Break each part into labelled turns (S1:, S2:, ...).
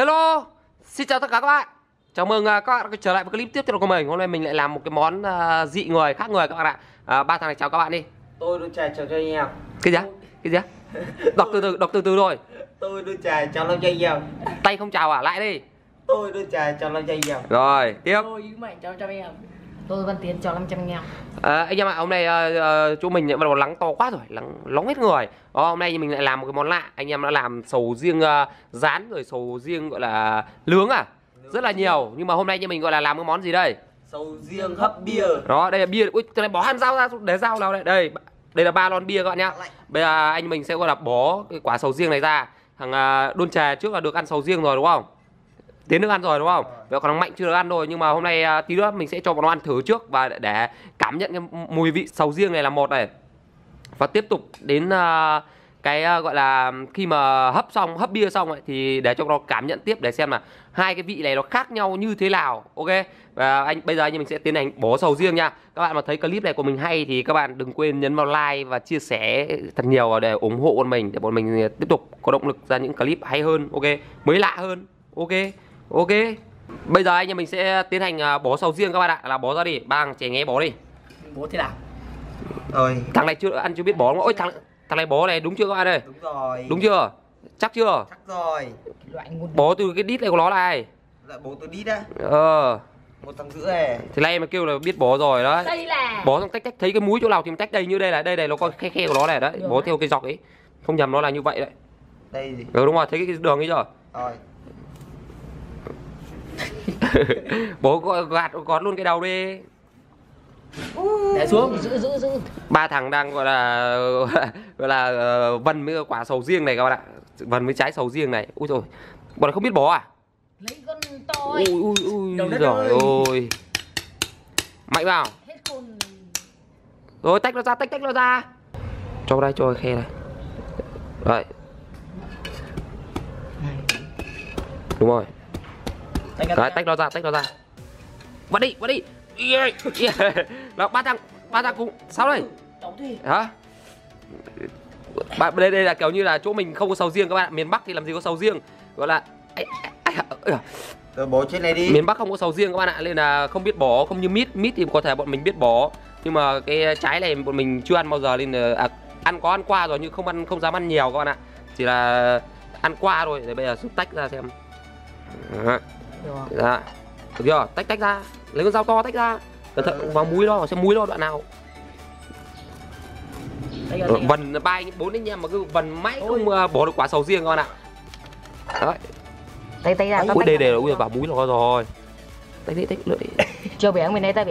S1: Hello, xin chào tất cả các bạn. Chào mừng các bạn quay trở lại với clip tiếp theo của mình. Hôm nay mình lại làm một cái món dị người, khác người các bạn ạ. Ba thằng này chào các bạn đi.
S2: Tôi đưa trà chào cho anh em.
S1: Cái gì á? Cái gì á? Đọc từ từ thôi.
S2: Tôi đưa trà chào cho anh em.
S1: Tay không chào à? Lại đi.
S2: Tôi đưa trà chào cho anh em.
S1: Rồi, tiếp.
S3: Tôi với mày chào cho anh em. Tôi Văn Tiến chào 500 anh em.
S1: Anh em ạ, hôm nay chỗ mình bắt đầu lắng to quá rồi, lóng hết người. Hôm nay mình lại làm một cái món lạ. Anh em đã làm sầu riêng rán rồi sầu riêng gọi là nướng à? Rất là nhiều, nhưng mà hôm nay như mình gọi là làm cái món gì đây?
S2: Sầu riêng hấp bia.
S1: Đó, đây là bia. Ui, cái này bỏ hẳn dao ra, để dao nào đây. Đây là 3 lon bia các bạn nhá. Bây giờ anh mình sẽ gọi là bó cái quả sầu riêng này ra. Thằng Đôn Trà trước là được ăn sầu riêng rồi đúng không? Tiến được ăn rồi đúng không? Vậy còn thằng Mạnh chưa được ăn rồi, nhưng mà hôm nay tí nữa mình sẽ cho bọn nó ăn thử trước và để cảm nhận cái mùi vị sầu riêng này là một này. Và tiếp tục đến cái gọi là khi mà hấp bia xong ấy, thì để cho nó cảm nhận tiếp để xem là hai cái vị này nó khác nhau như thế nào. Ok. Và bây giờ anh mình sẽ tiến hành bó sầu riêng nha. Các bạn mà thấy clip này của mình hay thì các bạn đừng quên nhấn vào like và chia sẻ thật nhiều để ủng hộ bọn mình, để bọn mình tiếp tục có động lực ra những clip hay hơn, ok, mới lạ hơn. Ok. Ok. Bây giờ anh em mình sẽ tiến hành bó sầu riêng các bạn ạ. Là bó ra đi, ba thằng trẻ nghe bó đi.
S3: Bố thế nào?
S2: Rồi.
S1: Thằng này chưa biết bó đúng không? Ôi thằng này bó này đúng chưa các bạn ơi?
S2: Đúng rồi.
S1: Đúng chưa? Chắc chưa?
S2: Chắc rồi.
S1: Bó từ cái đít này của nó này.
S2: Lại bố tôi đít á. 1,5 này.
S1: Thì nay mà kêu là biết bó rồi đó.
S3: Đây là
S1: Bó xong tách thấy cái múi chỗ nào thì mình tách đây, như đây này nó có khe của nó này đấy. Bó theo cái dọc ấy. Không nhầm nó là như vậy đấy.
S2: Đây gì?
S1: Đúng rồi, thấy cái đường ấy chưa?
S2: Rồi.
S1: Bố gọt luôn cái đầu đi.
S3: để xuống, giữ.
S1: Ba thằng đang gọi là vần với quả sầu riêng này các bạn ạ. Vần với trái sầu riêng này. Ui rồi, bọn này không biết bó à?
S3: lấy con to
S1: Ui giời ơi. Mạnh vào.
S3: hết khôn.
S1: Rồi tách nó ra. Cho đây, cho khe này. Đấy. Đúng rồi. Đấy, tách nó ra. Vào đi. Yeah. Đó, ba thằng cùng sao đây? Hả? Đây là kiểu như là chỗ mình không có sầu riêng các bạn. Miền Bắc thì làm gì có sầu riêng. Gọi là
S2: Rồi bố trên này đi.
S1: miền Bắc không có sầu riêng các bạn ạ, nên là không biết bó, không như mít thì có thể bọn mình biết bó, nhưng mà cái trái này bọn mình chưa ăn bao giờ, nên là ăn qua rồi nhưng không dám ăn nhiều các bạn ạ, chỉ là ăn qua thôi. Để bây giờ tách ra xem. Dạ. Được chưa? Tách ra, lấy con dao to tách ra, cẩn thận vào múi đó, xem múi đó đoạn nào. Vần 4 anh em mà cứ vần mãi không bỏ được quả sầu riêng các bạn ạ. Đấy.
S3: Tay ra.
S1: Ui đây là vào múi nó rồi. Tách lựa đi.
S3: Chưa bẻ mình đây ta bẻ.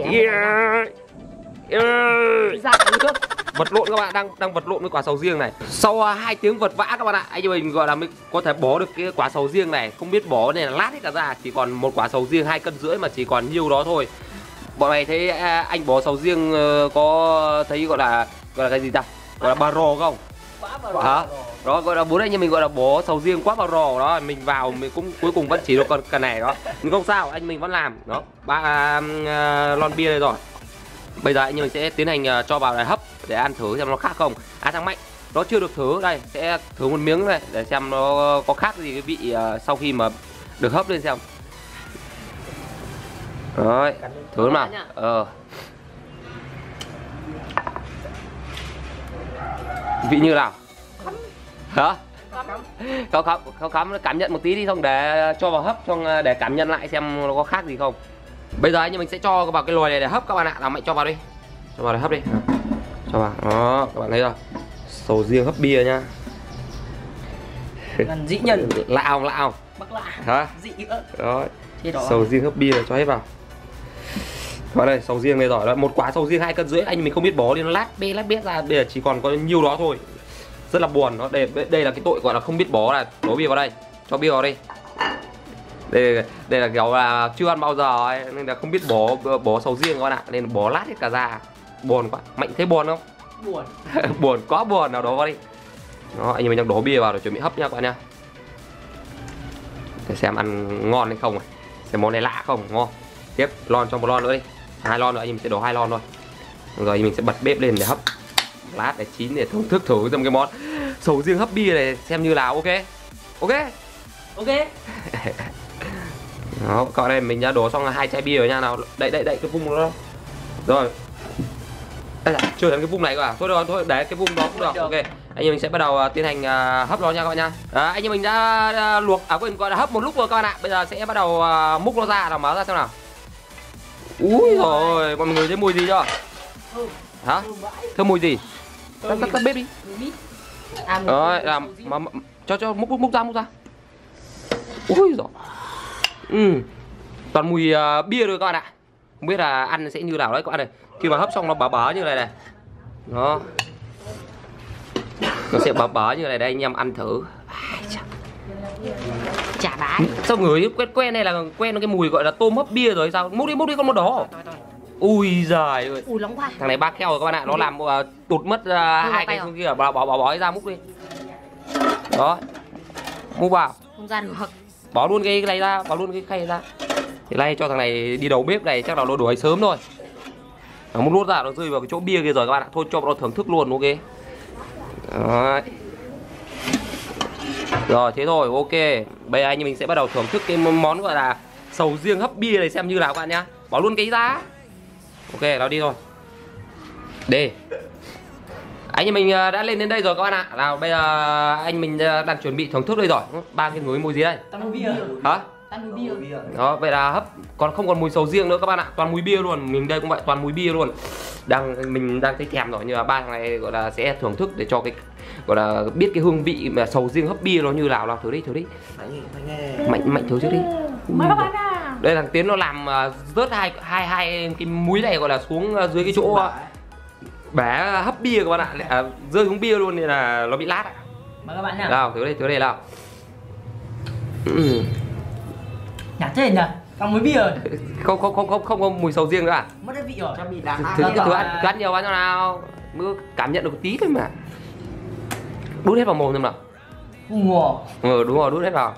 S1: Vật lộn các bạn, đang vật lộn với quả sầu riêng này. Sau 2 tiếng vật vã các bạn ạ, anh em mình gọi là mình có thể bó được cái quả sầu riêng này. Không biết bó này là lát hết cả ra, chỉ còn một quả sầu riêng 2,5 cân mà chỉ còn nhiêu đó thôi. Bọn này thấy anh bó sầu riêng có thấy gọi là cái gì ta? Gọi là bà rò không? Hả? Đó, gọi là bố anh em mình gọi là bó sầu riêng quá bà rò đó. Mình vào mình cũng cuối cùng vẫn chỉ được con này đó. Nhưng không sao, anh mình vẫn làm. Đó, 3 lon bia đây rồi. Bây giờ anh mình sẽ tiến hành cho vào này hấp để ăn thử xem nó khác không. Thằng Mạnh nó chưa được thử, đây sẽ thử một miếng này để xem nó có khác gì cái vị sau khi mà được hấp lên xem. Rồi, thử nào. Vị như nào? Hả? Không cảm nhận một tí đi, xong để cho vào hấp, xong để cảm nhận lại xem nó có khác gì không. Bây giờ anh mình sẽ cho vào cái nồi này để hấp các bạn ạ. Nào Mạnh cho vào đi. Cho vào để hấp đi. Cho vào. Đó, các bạn thấy chưa? Sầu riêng hấp bia nhá.
S3: Gần dĩ nhân.
S1: Lạ không?
S3: Bắc lạ.
S1: Hả?
S3: Dị nữa.
S1: Đó. Sầu riêng hấp bia cho hết vào. Vào đây, sầu riêng này rồi đó. Một quả sầu riêng 2,5 cân, anh mình không biết bó nên nó lát bét ra, bây giờ chỉ còn có nhiêu đó thôi. Rất là buồn. Đó, đây là cái tội gọi là không biết bó này. Đổ bia vào đây. Cho bia vào đây. Đây là kiểu là chưa ăn bao giờ ấy, nên là không biết bó sầu riêng các bạn ạ, nên bó lát hết cả ra. Buồn quá. Mạnh thấy buồn không?
S3: Buồn.
S1: Buồn quá buồn, nào đổ vào đi. Đó, anh mình đang đổ bia vào để chuẩn bị hấp nha các bạn nha. Để xem ăn ngon hay không này. Xem món này lạ không, ngon. Tiếp lon cho một lon nữa đi. 2 lon nữa, anh mình sẽ đổ 2 lon thôi. Rồi mình sẽ bật bếp lên để hấp. Lát để chín để thưởng thức thử trong cái món sầu riêng hấp bia này xem như nào. Ok. Ok.
S3: Ok.
S1: Đó, còn đây mình đã đổ xong 2 chai bia rồi nha. Nào, đậy cái vung nó. Rồi. Đây là chưa đến cái vung này cơ à? Thôi rồi, thôi để cái vung đó cũng được. Ok. Anh em mình sẽ bắt đầu tiến hành hấp nó nha các bạn nha. Đó, anh em mình đã luộc quên gọi là hấp một lúc rồi các bạn ạ. Bây giờ sẽ bắt đầu múc nó ra, nào mở ra xem nào. Úi rồi, mọi người thấy mùi gì chưa? Hả? Thơm mùi gì? Tắt bếp đi. Rồi, làm cho múc ra. Ui giời. Toàn mùi bia rồi các bạn ạ. Không biết là ăn sẽ như nào đấy các bạn này. Khi mà hấp xong nó bở như này này. Đó. Nó sẽ bở như này đây, anh em ăn thử.
S3: Chả bán.
S1: Sao người quen này là quen cái mùi gọi là tôm hấp bia rồi sao? Múc đi con món đó. Ui giời ơi.
S3: Ui nóng quá.
S1: Thằng này bác kheo rồi các bạn ạ. Nó làm tụt mất hai cái xuống kia, bỏ ra múc đi. Đó. Múc vào.
S3: Không gian hoặc
S1: Bỏ luôn cái này ra, bỏ luôn cái khay ra. Thì nay cho thằng này đi đầu bếp này chắc là nó đuổi sớm thôi. Nó múc lốt ra nó rơi vào cái chỗ bia kia rồi các bạn ạ. Thôi cho nó thưởng thức luôn, ok. Đấy. Rồi thế thôi, ok. Bây giờ anh mình sẽ bắt đầu thưởng thức cái món gọi là sầu riêng hấp bia này xem như nào các bạn nhá. Bỏ luôn cái giá. Ok, nó đi thôi. Đi. Anh mình đã lên đến đây rồi các bạn ạ. Nào bây giờ anh mình đang chuẩn bị thưởng thức đây rồi. Ba cái núi mùi gì đây?
S3: Toàn mùi bia.
S1: Hả?
S3: Toàn mùi bia.
S1: Đó, vậy là hấp còn không còn mùi sầu riêng nữa các bạn ạ. Toàn mùi bia luôn. Mình đây cũng vậy, toàn mùi bia luôn. Mình đang thấy thèm rồi, nhưng mà ba thằng này gọi là sẽ thưởng thức để cho cái gọi là biết cái hương vị mà sầu riêng hấp bia nó như nào. Nào thử đi. Mạnh thử trước đi.
S3: Mời các bạn à.
S1: Đây thằng Tiến nó làm rớt hai cái múi này gọi là xuống dưới cái chỗ bể hấp bia các bạn ạ. Rơi xuống bia luôn nên là nó bị lát.
S3: Mời các bạn nào.
S1: Nào thử đây nào.
S3: Nhạt thế nhỉ? Còn muối bia.
S1: Không có mùi sầu riêng nữa à?
S3: Mất cái vị rồi.
S2: Bị đắng
S1: Thử ăn nhiều ăn cho nào. Mới cảm nhận được một tí thôi mà. Đút hết vào mồm xem nào.
S3: Ủa.
S1: Đúng rồi, đút hết vào.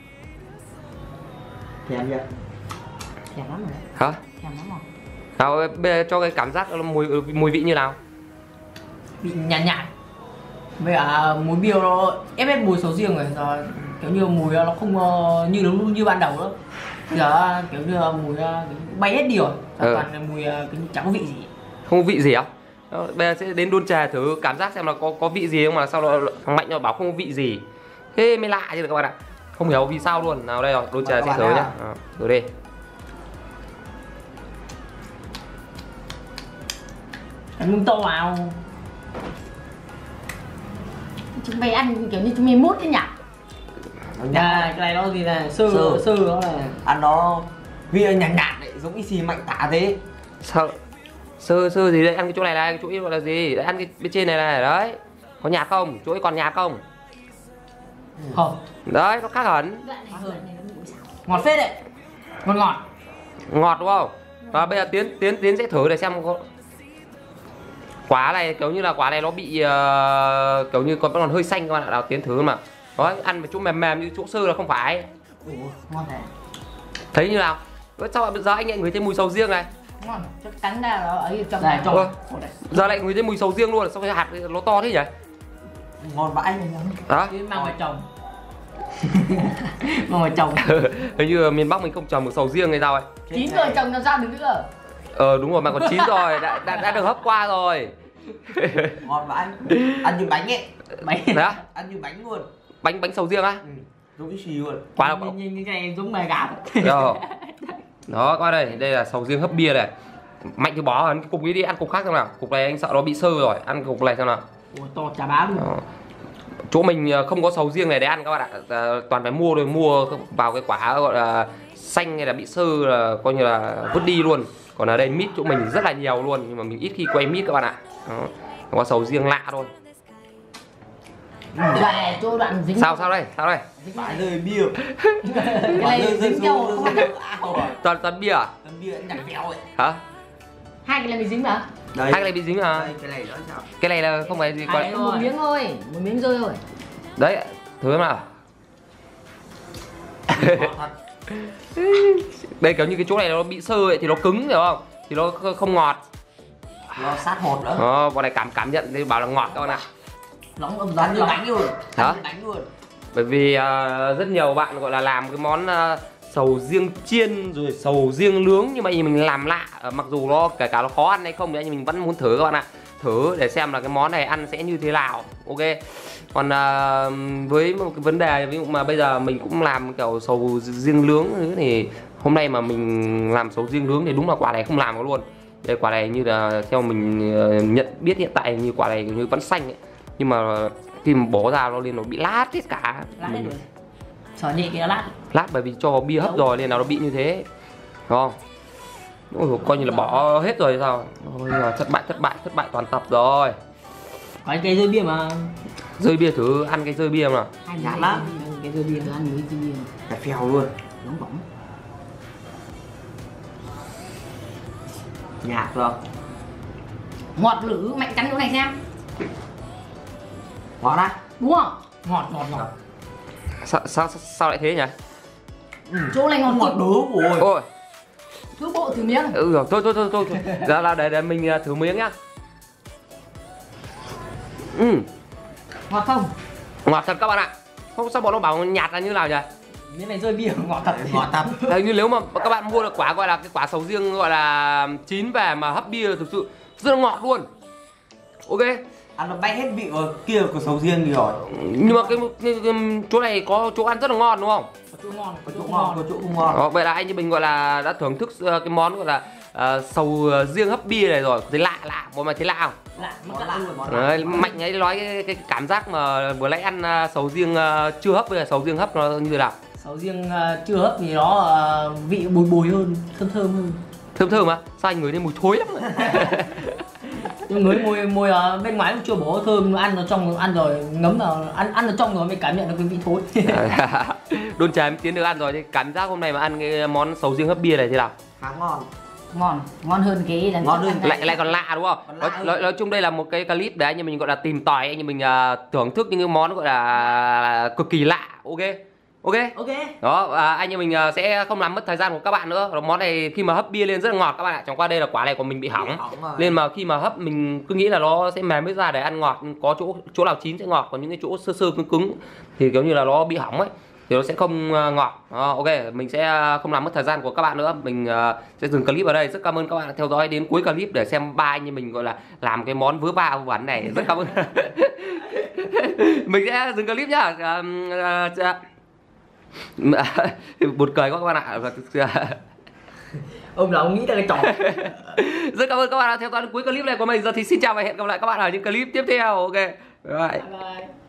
S2: Thèm chưa?
S3: Thèm lắm rồi.
S1: Hả?
S3: Thèm lắm rồi.
S1: Nào bây giờ cho cái cảm giác mùi vị như nào?
S3: Vị nhạt nhạt. Với cả muối bia nó ép hết mùi sầu riêng rồi, giờ kiểu như mùi nó không như ban đầu nữa. Giờ kiểu như mùi bay hết đi rồi. Toàn là mùi chẳng có vị gì.
S1: Không có vị gì á? Bây giờ sẽ đến đun trà thử cảm giác xem là có vị gì không, mà sau đó thằng Mạnh nó bảo không có vị gì. Thế mới lạ chứ các bạn ạ. Không hiểu vì sao luôn. Nào đây rồi, đun trà sẽ thử nhá. Thử đi.
S3: Ăn mưng to vào. Chúng mày ăn kiểu như chúng mày mút thế nhỉ? Cái này nó gì này, sơ nó là
S2: ăn nó vị nhạt nhạt đấy, giống cái gì Mạnh tả thế.
S1: Sao? Sơ gì đây? Ăn cái chỗ này này, cái chỗ ấy gọi là gì? Đấy, ăn cái bên trên này này, đấy. Có nhạt không? Chỗ ấy còn nhạt không?
S3: không.
S1: Đấy, nó khác hẳn.
S3: Ngọt phết đấy. Ngọt.
S1: Ngọt đúng không? Và bây giờ Tiến sẽ thử để xem có quả này kiểu như là quả này nó bị kiểu như còn hơi xanh các bạn ạ. Nào Tiến thử mà. Đó, ăn một chỗ mềm như chỗ sơ là không phải.
S3: Ngon thế.
S1: Thấy như nào? Sao bây giờ anh lại ngửi thấy mùi sầu riêng này?
S3: Ngon. Chắc cắn ra nó ấy trong này trong.
S1: Giờ lại ngửi thấy mùi sầu riêng luôn, sao cái hạt nó to thế nhỉ?
S2: Ngon vãi.
S1: Đó.
S3: Mang ngoài trồng. Mang ngoài trồng.
S1: Hình như miền Bắc mình không trồng được sầu riêng hay sao ấy.
S3: Chín rồi trồng làm sao được nữa?
S1: Đúng rồi, mà còn chín rồi, đã được hấp qua rồi.
S2: Ngon vãi. Ăn như bánh ấy.
S3: Bánh.
S1: Đấy.
S2: Ăn như bánh luôn.
S1: Bánh sầu riêng á?
S2: Giống cái xì luôn.
S1: Quả
S3: Nhìn cái này giống mè gạo.
S1: Đó, qua đây là sầu riêng hấp bia này. Mạnh thì bỏ cái cục ấy đi, ăn cục khác xem nào. Cục này anh sợ nó bị sơ rồi, ăn cục này xem nào.
S3: Ủa, to chả bá luôn.
S1: Đó. Chỗ mình không có sầu riêng này để ăn các bạn ạ. Toàn phải mua vào cái quả gọi là xanh hay là bị sơ là coi như là vứt đi luôn. Còn ở đây mít chỗ mình rất là nhiều luôn, nhưng mà mình ít khi quay mít các bạn ạ. Đó. Có sầu riêng lạ thôi.
S3: Đoạn này chỗ đoạn dính.
S1: Sao đây?
S2: Vãi rơi bia.
S3: Cái này dính nhau không biết.
S1: Toàn bia à?
S2: Toàn bia nhạt béo ấy.
S1: Hả?
S3: Hai cái này bị dính mà.
S2: Đây.
S1: Hai cái này bị dính à?
S2: Đây, cái này nó sao?
S1: Cái này là không phải gì
S3: Hai một miếng thôi, một miếng rơi thôi.
S1: đấy, thử xem nào.
S2: Thật.
S1: Đây kiểu như cái chỗ này nó bị sơ ấy, thì nó cứng hiểu không? Thì nó không ngọt.
S2: Nó sát hột nữa.
S1: Bọn này cảm nhận thì bảo là ngọt các bạn ạ.
S3: Nóng âm
S2: Ăn như bánh luôn.
S1: Hả?
S2: Ăn như bánh luôn.
S1: Bởi vì rất nhiều bạn gọi là làm cái món sầu riêng chiên rồi sầu riêng nướng, nhưng mà mình làm lạ, mặc dù nó kể cả nó khó ăn hay không thì mình vẫn muốn thử các bạn ạ. Thử để xem là cái món này ăn sẽ như thế nào. Ok. Còn với một cái vấn đề ví dụ mà bây giờ mình cũng làm kiểu sầu riêng nướng thì hôm nay mà mình làm sầu riêng nướng thì đúng là quả này không làm có luôn. Đây quả này như là theo mình nhận biết hiện tại như quả này như vẫn xanh ấy. Nhưng mà khi mà bó ra nó lên nó bị lát hết cả.
S3: Lát hết rồi. Sợ nhẹ cái lát.
S1: Lát bởi vì cho bia hấp rồi nên là nó bị như thế. Đúng không? Ôi, coi như là bỏ hết rồi sao? Ôi, thất bại toàn tập rồi.
S3: Có cái rơi bia mà.
S1: Rơi bia thử ăn cái rơi bia mà.
S3: Nhạt lắm. Cái rơi bia thử ăn nhiều cái bia.
S2: Phải phèo luôn.
S3: Nóng bỏng.
S2: Nhạt rồi.
S3: Ngọt lử, mạnh cắn chỗ này xem.
S2: Ngọt á?
S3: Đúng không? Ngọt.
S1: Sao lại thế nhỉ?
S3: Chỗ này ngọt
S2: Ngọt đố rồi.
S1: Ôi.
S3: Thứ bộ thử miếng.
S1: Rồi, thôi. Giờ là để mình thử miếng nhá.
S3: Ngọt không?
S1: Ngọt thật các bạn ạ. Không sao bọn nó bảo nhạt là như nào nhỉ?
S3: Miếng này rơi bia ngọt thật.
S2: Ngọt thật.
S1: Đấy, như nếu mà các bạn mua được quả gọi là cái quả sầu riêng gọi là chín về mà hấp bia thực sự rất là ngọt luôn. Ok.
S2: Ăn nó bay hết vị rồi, kia của sầu riêng gì rồi.
S1: Nhưng mà cái chỗ này có chỗ ăn rất là ngon đúng không?
S3: Có chỗ ngon,
S2: Có chỗ ngon, có chỗ không ngon.
S1: Đó, vậy là anh như mình gọi là đã thưởng thức cái món gọi là sầu riêng hấp bia này rồi. Thấy lạ, mọi người thấy lạ không?
S3: lạ,
S2: Món lạ rồi, món lạ.
S1: Đấy, Mạnh ấy nói cái cảm giác mà vừa nãy ăn sầu riêng chưa hấp với sầu riêng hấp nó như thế nào?
S3: sầu riêng chưa hấp thì nó vị bùi hơn, thơm hơn.
S1: Thơm á? Sao anh ngửi thấy mùi thối lắm rồi?
S3: Nhưng ngửi mùi bên ngoài cũng chưa bổ thơm, ăn vào trong ăn rồi ngấm vào ăn vào trong rồi mới cảm nhận được cái vị thối.
S1: Đôn Trà em Tiến được ăn rồi thì cảm giác hôm nay mà ăn cái món sầu riêng hấp bia này thế nào?
S2: Khá ngon.
S3: ngon hơn cái lần
S2: Ngon
S3: trước
S2: hơn
S3: ăn
S1: Lại còn lạ đúng không?
S2: Còn lạ hơn.
S1: Nói chung đây là một cái clip để anh như mình gọi là tìm tòi, anh như mình thưởng thức những cái món gọi là cực kỳ lạ. Ok. Đó, anh như mình sẽ không làm mất thời gian của các bạn nữa. Món này khi mà hấp bia lên rất là ngọt các bạn ạ. Chẳng qua đây là quả này của mình bị hỏng. Nên mà khi mà hấp mình cứ nghĩ là nó sẽ mềm hết ra để ăn ngọt. Có chỗ nào chín sẽ ngọt, còn những cái chỗ sơ cứng thì kiểu như là nó bị hỏng ấy thì nó sẽ không ngọt. Ok, mình sẽ không làm mất thời gian của các bạn nữa. Mình sẽ dừng clip ở đây. Rất cảm ơn các bạn đã theo dõi đến cuối clip để xem ba anh như mình gọi là làm cái món vớ va vẩn này. Rất cảm ơn. Mình sẽ dừng clip nhá. Buồn cười quá các bạn ạ.
S3: ông là ông nghĩ ra cái trò.
S1: Rất cảm ơn các bạn đã theo dõi đến cuối clip này của mình. Giờ thì xin chào và hẹn gặp lại các bạn ở những clip tiếp theo. Ok, bye bye.
S3: Bye.